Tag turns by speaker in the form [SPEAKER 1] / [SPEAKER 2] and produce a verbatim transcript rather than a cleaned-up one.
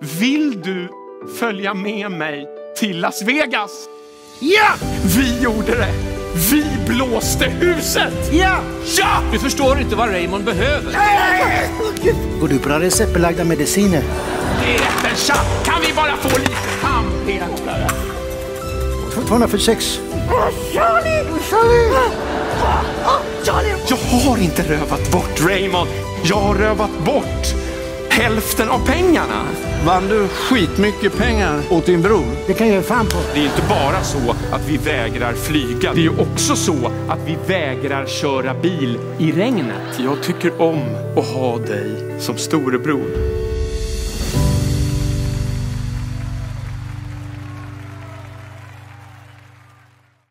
[SPEAKER 1] vill du följa med mig till Las Vegas? Ja! Vi gjorde det. Vi blåste huset.
[SPEAKER 2] Ja!
[SPEAKER 1] Ja!
[SPEAKER 3] Du förstår inte vad Raymond behöver.
[SPEAKER 1] Nej!
[SPEAKER 2] Går du på receptbelagda mediciner?
[SPEAKER 1] Det är rätt en chatt. Kan vi bara få lite tandpetare?
[SPEAKER 2] tvåhundrafyrtiosex.
[SPEAKER 1] Charlie! Charlie! Charlie! Jag har inte rövat bort Raymond. Jag har rövat bort hälften av pengarna.
[SPEAKER 4] Vann du skitmycket pengar åt din bror?
[SPEAKER 2] Det kan jag göra fan på.
[SPEAKER 1] Det är inte bara så att vi vägrar flyga. Det är ju också så att vi vägrar köra bil i regnet. Jag tycker om att ha dig som storebror.